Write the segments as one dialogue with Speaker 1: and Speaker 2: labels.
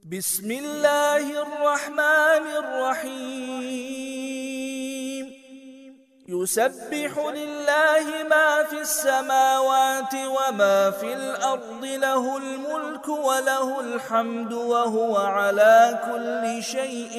Speaker 1: بسم الله الرحمن الرحيم يسبح لله ما في السماوات وما في الأرض له الملك وله الحمد وهو على كل شيء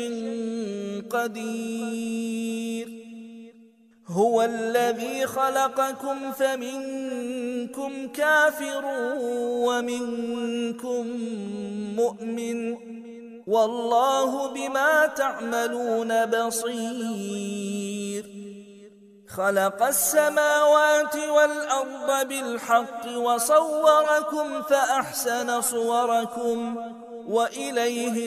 Speaker 1: قدير هو الذي خلقكم فمنكم كافر ومنكم مؤمن والله بما تعملون بصير خلق السماوات والأرض بالحق وصوركم فأحسن صوركم وإليه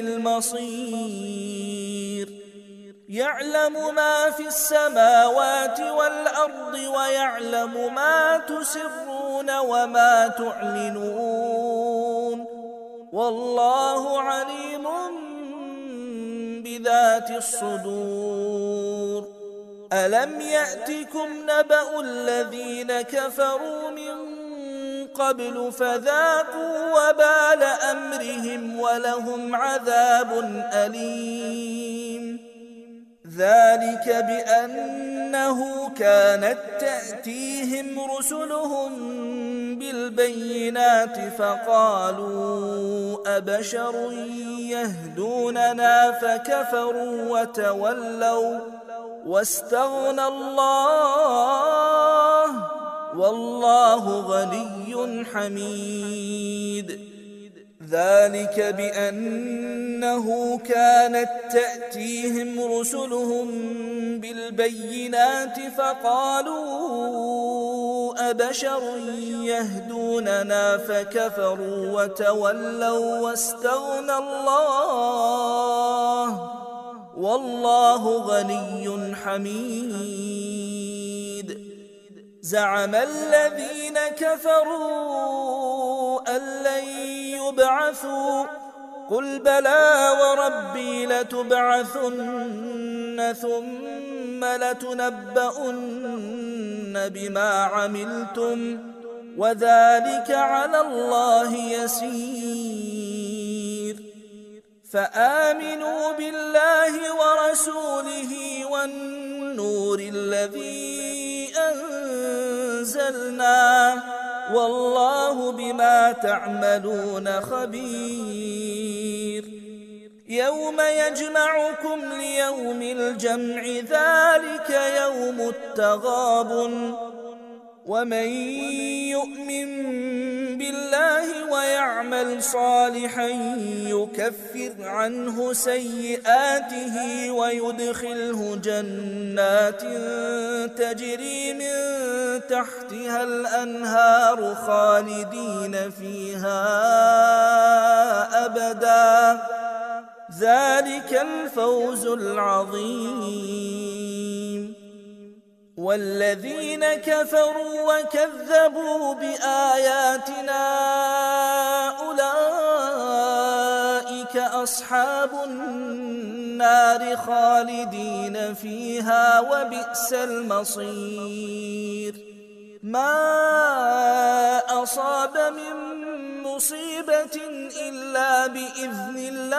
Speaker 1: المصير يعلم ما في السماوات والأرض ويعلم ما تسرون وما تعلنون والله عليم بذات الصدور ألم يأتكم نبأ الذين كفروا من قبل فذاقوا وبال أمرهم ولهم عذاب أليم ذلك بأنه كانت تأتيهم رسلهم بالبينات فقالوا أبشر يهدوننا فكفروا وتولوا واستغنى الله والله غني حميد ذلك بأنه كانت تأتيهم رسلهم بالبينات فقالوا أبشر يهدوننا فكفروا وتولوا واستغنى الله والله غني حميد زعم الذين كفروا أن لن يبعثوا قل بلى وربي لتبعثن ثم لتنبؤن بما عملتم وذلك على الله يسير فآمنوا بالله ورسوله والنور الذي أنزلنا والله بما تعملون خبير يوم يجمعكم ليوم الجمع ذلك يوم التغابن ومن يؤمن بالله ويعمل صالحا يكفر عنه سيئاته ويدخله جنات تجري من تحتها الأنهار خالدين فيها أبدا ذلك الفوز العظيم والذين كفروا وكذبوا بآياتنا أولئك أصحاب النار خالدين فيها وبئس المصير ما أصاب من مصيبة إلا بإذن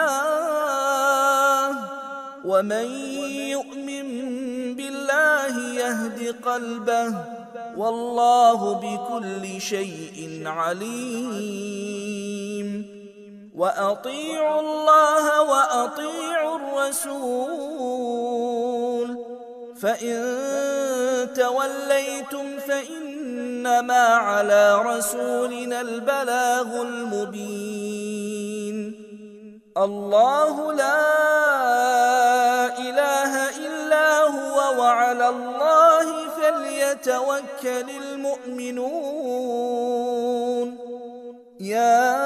Speaker 1: الله ومن يؤمن بالله يهد قلبه والله بكل شيء عليم وأطيعوا الله وأطيعوا الرسول فإن توليتم فإنما على رسولنا البلاغ المبين الله لا إله إلا هو وعلى الله فليتوكل المؤمنون يا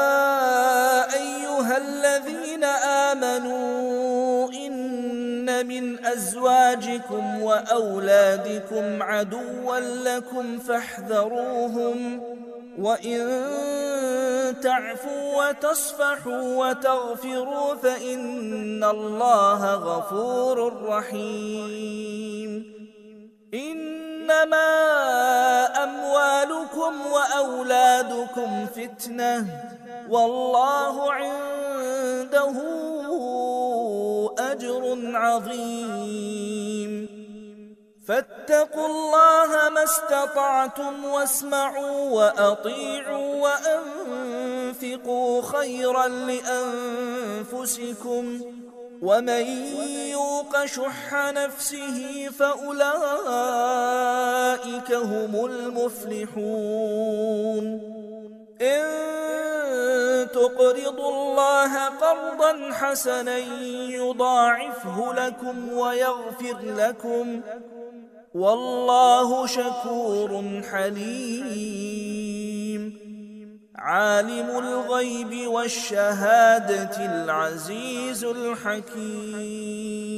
Speaker 1: أيها الذين آمنوا إن من أزواجكم وأولادكم عدوا لكم فاحذروهم وإن تعفوا وتصفحوا وتغفروا فإن الله غفور رحيم إنما أموالكم وأولادكم فتنة والله عنده أجر عظيم. فاتقوا الله ما استطعتم واسمعوا وأطيعوا وأنفقوا خيرا لأنفسكم ومن يوق شح نفسه فأولئك هم المفلحون. إن تقرضوا الله قرضا حسنا يضاعفه لكم ويغفر لكم والله شكور حليم. عالم الغيب والشهادة العزيز الحكيم.